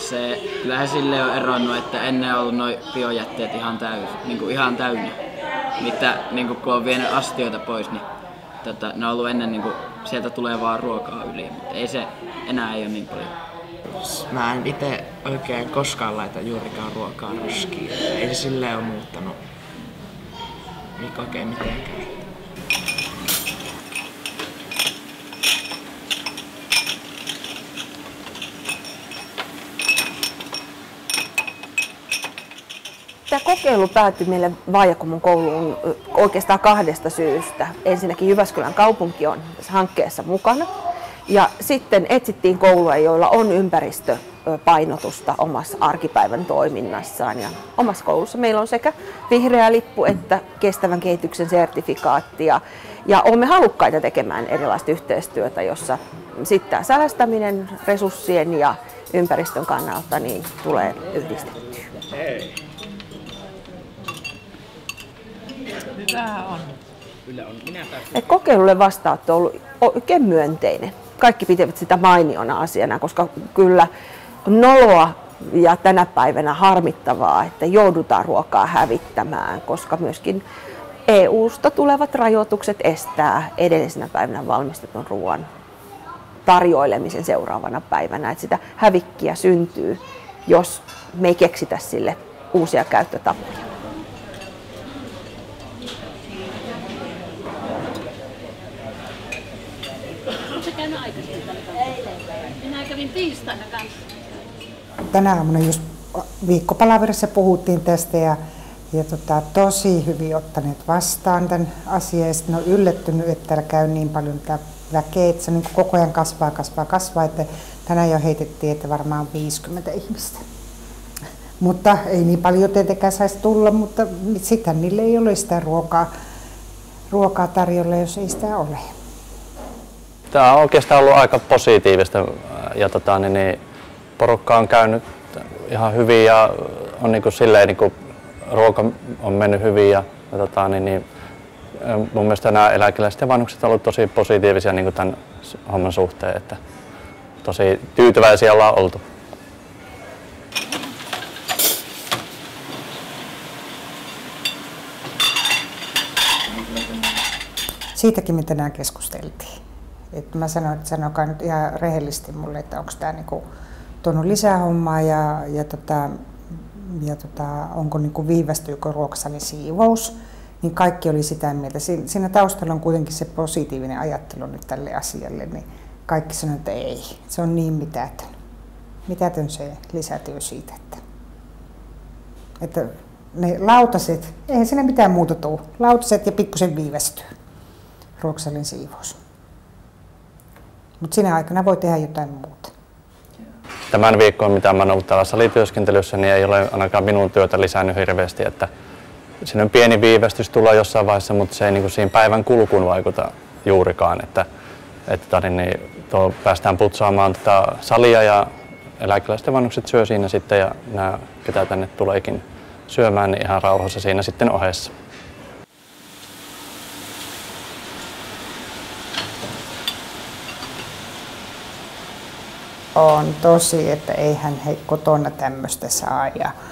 Kyllä he silleen on eronnut, että ennen on ollut noin biojätteet ihan täynnä. Mitä kun on vienyt astioita pois, niin ne on ollut ennen sieltä tulee vaan ruokaa yli, mutta enää ei ole niin paljon. Mä en itse oikein koskaan laita juurikaan ruokaa roskiin. Ei se silleen ole muuttanut oikein mitenkään. Tämä kokeilu päätyi meille Vaajakomun kouluun oikeastaan 2 syystä. Ensinnäkin Jyväskylän kaupunki on tässä hankkeessa mukana. Ja sitten etsittiin kouluja, joilla on ympäristöpainotusta omassa arkipäivän toiminnassaan. Ja omassa koulussa meillä on sekä vihreä lippu että kestävän kehityksen sertifikaatti. Ja olemme halukkaita tekemään erilaista yhteistyötä, jossa sitten tämä säästäminen resurssien ja ympäristön kannalta niin tulee yhdistettyä. Kokeilulle vastaanotto on ollut oikein myönteinen. Kaikki pitävät sitä mainiona asiana, koska kyllä noloa ja tänä päivänä harmittavaa, että joudutaan ruokaa hävittämään, koska myöskin EU:sta tulevat rajoitukset estää edellisenä päivänä valmistetun ruoan tarjoilemisen seuraavana päivänä. Että sitä hävikkiä syntyy, jos me ei keksitä sille uusia käyttötapoja. Minä kävin tiistaina kanssa. Tänä aamuna just viikkopalaverissa puhuttiin tästä ja tosi hyvin ottaneet vastaan tämän asian. Ja sitten on yllättynyt, että täällä käy niin paljon väkeä, että se niin koko ajan kasvaa. Että tänään jo heitettiin, että varmaan 50 ihmistä. Mutta ei niin paljon tietenkään saisi tulla, mutta sitten niille ei ole sitä ruokaa tarjolla, jos ei sitä ole. Tämä on oikeastaan ollut aika positiivista ja porukka on käynyt ihan hyvin ja on ruoka on mennyt hyvin ja mun mielestä nämä eläkeläiset ja vanhukset ovat olleet tosi positiivisia tämän homman suhteen, että tosi tyytyväisiä ollaan oltu. Siitäkin me tänään keskusteltiin. Että mä sanoin, että sanokaa nyt ihan rehellisesti mulle, että onko tämä tuonut lisää hommaa ja onko viivästyykö ruokasalin siivous. Niin kaikki oli sitä mieltä. Siinä taustalla on kuitenkin se positiivinen ajattelu nyt tälle asialle. Niin kaikki sanoivat, että ei. Se on niin mitätön. Mitätön se lisätyö siitä. Että ne lautaset, eihän siinä mitään muuta tule. Lautaset ja pikkusen viivästyy ruokasalin siivous. Mutta sinä aikana voi tehdä jotain muuta. Tämän viikkoon, mitä olen ollut täällä salityöskentelyssä, niin ei ole ainakaan minun työtä lisännyt hirveästi. Että siinä on pieni viivästys tulla jossain vaiheessa, mutta se ei siihen päivän kulkuun vaikuta juurikaan. Että päästään putsaamaan tätä salia ja eläkeläiset ja vanhukset syö siinä sitten ja nämä, ketä tänne tuleekin syömään, niin ihan rauhassa siinä sitten ohessa. On tosi, että eihän he kotona tämmöistä saa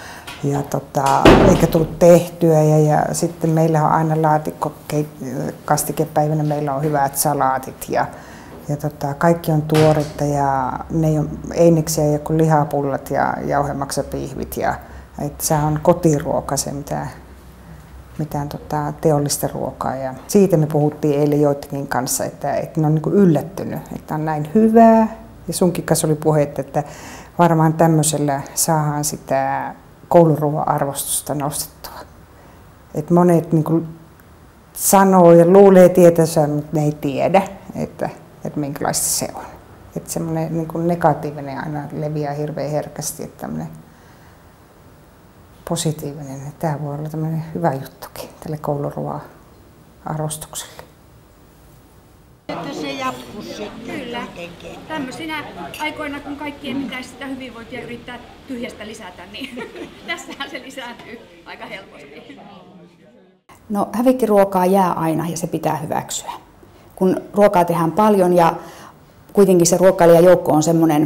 eikä tullut tehtyä ja sitten meillä on aina laatikko-kastikepäivänä meillä on hyvät salaatit ja kaikki on tuoretta ja ne ei ole eineksiä kuin lihapullat ja jauhemaksapiihvit ja että se on kotiruoka se mitään teollista ruokaa ja siitä me puhuttiin eilen joidenkin kanssa, että ne on yllättynyt, että on näin hyvää. Ja sunkin kanssa oli puhe, että varmaan tämmöisellä saadaan sitä kouluruoan arvostusta nostettua. Et monet sanoo ja luulee tietänsä, mutta ne ei tiedä, että minkälaista se on. Että semmoinen negatiivinen aina leviää hirveän herkästi, että tämmöinen positiivinen, että tämä voi olla tämmöinen hyvä juttukin tälle kouluruoan arvostukselle. Että se jatkuisi. Kyllä. Tämmöisinä aikoina, kun kaikkien pitäisi sitä hyvinvointia yrittää tyhjästä lisätä, niin tässähän se lisääntyy aika helposti. No, hävikkiruokaa jää aina ja se pitää hyväksyä. Kun ruokaa tehdään paljon ja kuitenkin se ruokailijajoukko on semmoinen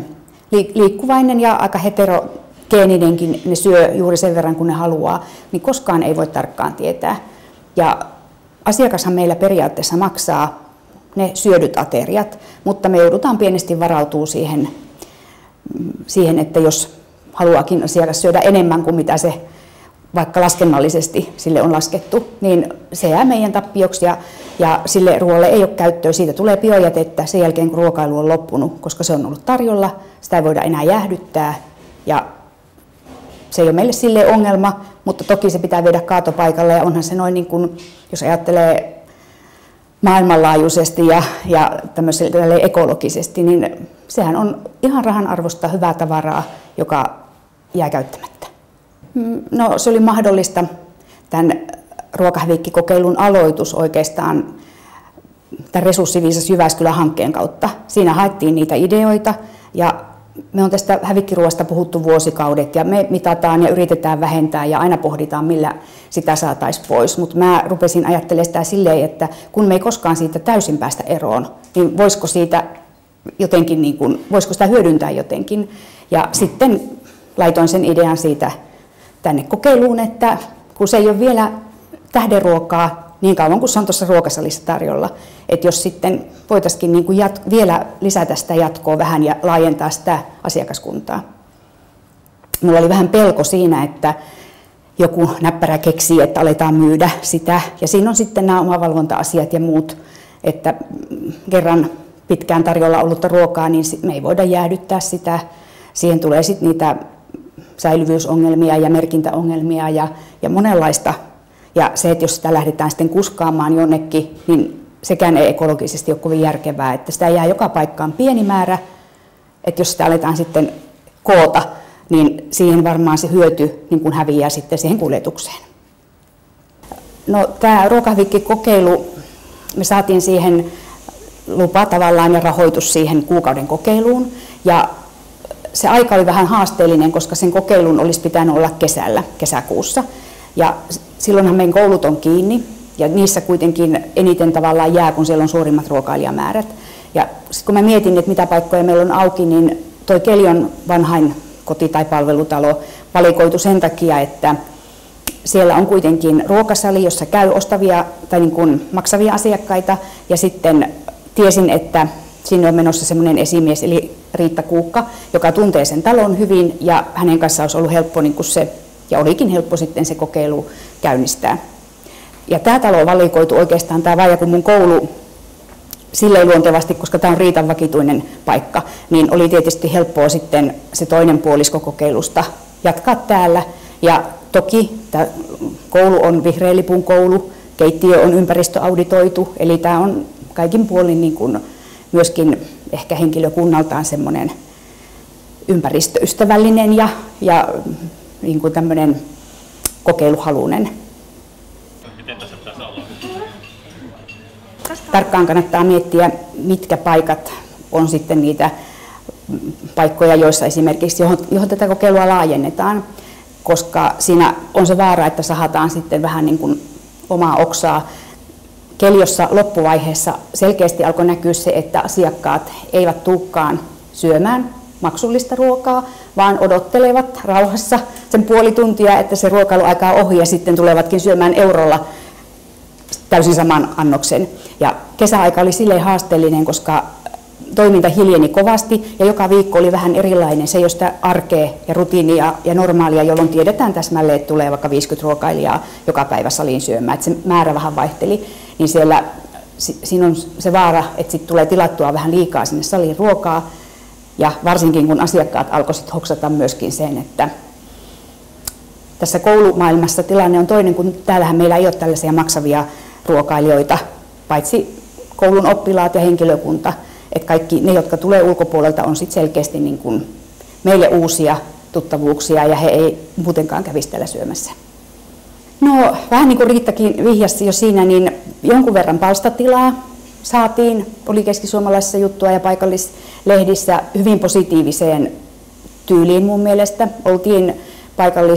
liikkuvainen ja aika heterogeeninenkin, ne syö juuri sen verran kun ne haluaa, niin koskaan ei voi tarkkaan tietää. Ja asiakashan meillä periaatteessa maksaa ne syödyt ateriat, mutta me joudutaan pienesti varautumaan siihen, että jos haluaakin asiakas syödä enemmän kuin mitä se vaikka laskennallisesti sille on laskettu, niin se jää meidän tappioksi ja sille ruoalle ei ole käyttöä. Siitä tulee biojätettä sen jälkeen, kun ruokailu on loppunut, koska se on ollut tarjolla. Sitä ei voida enää jäähdyttää ja se ei ole meille sille ongelma, mutta toki se pitää viedä kaatopaikalle ja onhan se noin niin kuin, jos ajattelee maailmanlaajuisesti ja tämmöiselle ekologisesti, niin sehän on ihan rahan arvosta hyvää tavaraa, joka jää käyttämättä. No, se oli mahdollista tämän ruokahävikkikokeilun aloitus oikeastaan tämän Resurssiviisas Jyväskylä-hankkeen kautta. Siinä haettiin niitä ideoita ja me on tästä hävikkiruoasta puhuttu vuosikaudet ja me mitataan ja yritetään vähentää ja aina pohditaan, millä sitä saataisiin pois. Mutta mä rupesin ajattelemaan sitä silleen, että kun me ei koskaan siitä täysin päästä eroon, niin voisiko sitä hyödyntää jotenkin. Ja sitten laitoin sen idean siitä tänne kokeiluun, että kun se ei ole vielä tähdenruokaa niin kauan kuin se on tuossa ruokasalissa tarjolla, että jos sitten voitaisiin niin kuin vielä lisätä sitä jatkoa vähän ja laajentaa sitä asiakaskuntaa. Minulla oli vähän pelko siinä, että joku näppärä keksii, että aletaan myydä sitä. Ja siinä on sitten nämä omavalvonta-asiat ja muut, että kerran pitkään tarjolla ollutta ruokaa, niin me ei voida jäähdyttää sitä. Siihen tulee sitten niitä säilyvyysongelmia ja merkintäongelmia ja monenlaista. Ja se, että jos sitä lähdetään sitten kuskaamaan jonnekin, niin sekään ei ekologisesti ole kovin järkevää, että sitä jää joka paikkaan pieni määrä, että jos sitä aletaan sitten koota, niin siihen varmaan se hyöty niin kuin häviää sitten siihen kuljetukseen. No, tämä ruokahävikkikokeilu, me saatiin siihen lupa tavallaan ja rahoitus siihen kuukauden kokeiluun. Ja se aika oli vähän haasteellinen, koska sen kokeilun olisi pitänyt olla kesäkuussa. Ja silloinhan meidän koulut on kiinni ja niissä kuitenkin eniten tavallaan jää, kun siellä on suurimmat ruokailijamäärät. Ja sitten kun mä mietin, että mitä paikkoja meillä on auki, niin toi Kelion vanhain koti- tai palvelutalo valikoitu sen takia, että siellä on kuitenkin ruokasali, jossa käy ostavia tai niin kuin maksavia asiakkaita. Ja sitten tiesin, että sinne on menossa semmoinen esimies, eli Riitta Kuukka, joka tuntee sen talon hyvin ja hänen kanssaan olisi ollut helppo niin kuin se, ja olikin helppo sitten se kokeilu käynnistää. Ja tämä talo on valikoitu oikeastaan, tämä Vaijakummun koulu, silleen luontevasti, koska tämä on Riitan vakituinen paikka, niin oli tietysti helppoa sitten se toinen puolisko kokeilusta jatkaa täällä. Ja toki tämä koulu on vihreän lipun koulu, keittiö on ympäristöauditoitu, eli tämä on kaikin puolin niin kuin myöskin ehkä henkilökunnaltaan semmoinen ympäristöystävällinen ja niin kuin tämmöinen kokeiluhaluinen. Miten tässä pitäisi olla? Tarkkaan kannattaa miettiä, mitkä paikat on sitten niitä paikkoja, joissa esimerkiksi, johon tätä kokeilua laajennetaan, koska siinä on se vaara, että sahataan sitten vähän niin kuin omaa oksaa. Keliossa loppuvaiheessa selkeästi alkoi näkyä se, että asiakkaat eivät tulekaan syömään maksullista ruokaa, vaan odottelevat rauhassa sen puoli tuntia, että se ruokailuaika on ohi ja sitten tulevatkin syömään eurolla täysin saman annoksen. Ja kesäaika oli silleen haasteellinen, koska toiminta hiljeni kovasti ja joka viikko oli vähän erilainen. Se ei ole sitä arkea ja rutiinia ja normaalia, jolloin tiedetään täsmälleen, että tulee vaikka 50 ruokailijaa joka päivä saliin syömään. Että se määrä vähän vaihteli, niin siinä on se vaara, että sitten tulee tilattua vähän liikaa sinne saliin ruokaa. Ja varsinkin kun asiakkaat alkoivat hoksata myöskin sen, että tässä koulumaailmassa tilanne on toinen, kun täällähän meillä ei ole tällaisia maksavia ruokailijoita, paitsi koulun oppilaat ja henkilökunta. Että kaikki ne, jotka tulee ulkopuolelta, on sitten selkeästi niin kuin meille uusia tuttavuuksia ja he ei muutenkaan kävisi täällä syömässä. No, vähän niin kuin Riittakin vihjasi jo siinä, niin jonkun verran palstatilaa saatiin, oli keskisuomalaisessa juttua ja paikallislehdissä hyvin positiiviseen tyyliin mun mielestä. Oltiin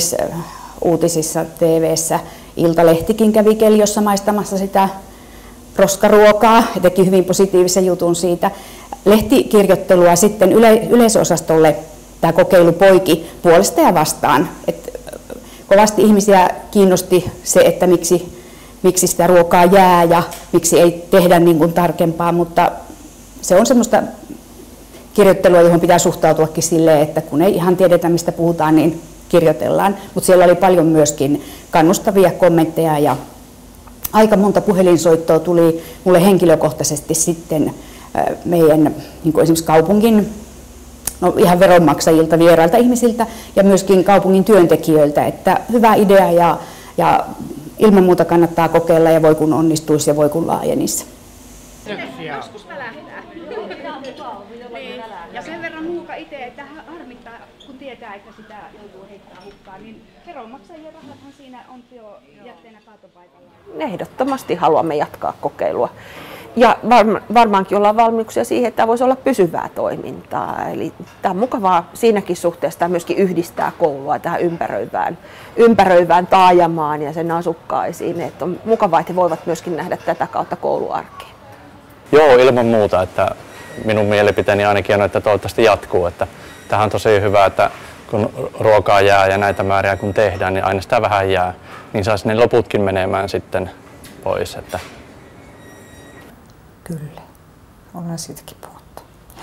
paikallisuutisissa TV:ssä, Iltalehtikin kävi Keliossa maistamassa sitä roskaruokaa ja teki hyvin positiivisen jutun siitä. Lehtikirjoittelua sitten yleisöosastolle tämä kokeilu poiki puolesta ja vastaan. Kovasti ihmisiä kiinnosti se, että miksi sitä ruokaa jää ja miksi ei tehdä niin kuin tarkempaa, mutta se on semmoista kirjoittelua, johon pitää suhtautuakin silleen, että kun ei ihan tiedetä, mistä puhutaan, niin kirjoitellaan. Mutta siellä oli paljon myöskin kannustavia kommentteja ja aika monta puhelinsoittoa tuli mulle henkilökohtaisesti sitten meidän niin kuin esimerkiksi kaupungin ihan veronmaksajilta, vierailta ihmisiltä ja myöskin kaupungin työntekijöiltä, että hyvä idea ja ilman muuta kannattaa kokeilla ja voi kun onnistuisi ja voi kun laajenisi. Joskus välähtää. Niin. Ja sen verran nuuka itse, että harmittaa, kun tietää, että sitä joutuu heittämään hukkaan, niin veronmaksajien rahathan siinä on biojätteenä kaatopaikalla. Ehdottomasti haluamme jatkaa kokeilua. Ja varmaankin ollaan valmiuksia siihen, että tämä voisi olla pysyvää toimintaa. Eli tämä on mukavaa siinäkin suhteessa, tämä myöskin yhdistää koulua tähän ympäröivään taajamaan ja sen asukkaisiin. Että on mukavaa, että he voivat myöskin nähdä tätä kautta kouluarkeen. Joo, ilman muuta. Että minun mielipiteeni ainakin on, että toivottavasti jatkuu. Että tämähän on tosi hyvä, että kun ruokaa jää ja näitä määriä kun tehdään, niin aina sitä vähän jää. Niin saisi ne loputkin menemään sitten pois. Että kyllä, ollaan siitäkin puhuttu.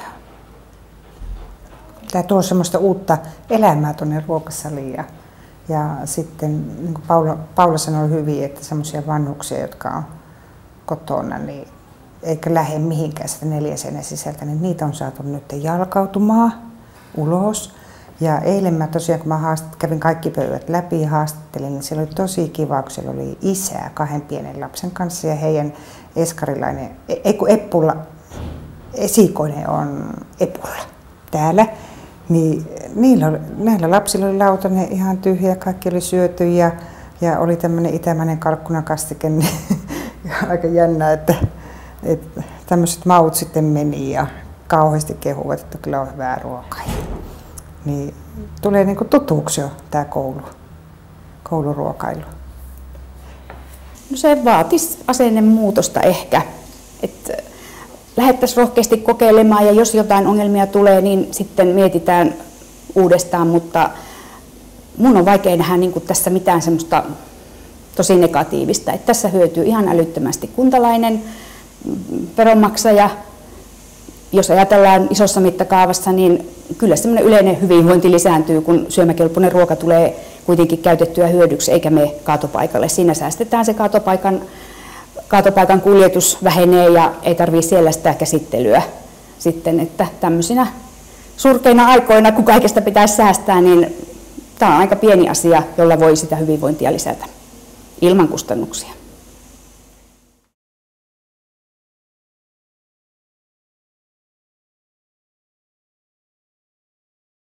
Tämä tuo semmoista uutta elämää tuonne ruokasaliin ja sitten niin kuin Paula sanoi hyvin, että semmoisia vanhuksia, jotka on kotona, niin eikä lähde mihinkään sitä 4 seinän sisältä, niin niitä on saatu nyt jalkautumaan ulos. Ja eilen mä tosiaan, kun mä kävin kaikki pöydät läpi ja haastattelin, niin siellä oli tosi kiva, kun siellä oli isää 2 pienen lapsen kanssa ja heidän eskarilainen, Eppulla, esikoinen on Epulla täällä. Niin näillä lapsilla oli lautanen ihan tyhjä, kaikki oli syöty ja oli tämmöinen itämäinen kalkkunakastike, niin aika jännä, että tämmöiset maut sitten meni ja kauheasti kehuvat, että kyllä on hyvää ruokaa. Niin tulee niin kuin tutuksi jo tämä kouluruokailu. No se vaatisi asennemuutosta ehkä, että lähdettäisiin rohkeasti kokeilemaan ja jos jotain ongelmia tulee, niin sitten mietitään uudestaan, mutta mun on vaikea nähdä niin kuin tässä mitään semmoista tosi negatiivista, että tässä hyötyy ihan älyttömästi kuntalainen, veronmaksaja. Jos ajatellaan isossa mittakaavassa, niin kyllä semmoinen yleinen hyvinvointi lisääntyy, kun syömäkelpoinen ruoka tulee kuitenkin käytettyä hyödyksi eikä mene kaatopaikalle. Siinä säästetään se kaatopaikan kuljetus vähenee ja ei tarvitse siellä sitä käsittelyä sitten, että tämmöisinä surkeina aikoina, kun kaikesta pitäisi säästää, niin tämä on aika pieni asia, jolla voi sitä hyvinvointia lisätä ilman kustannuksia.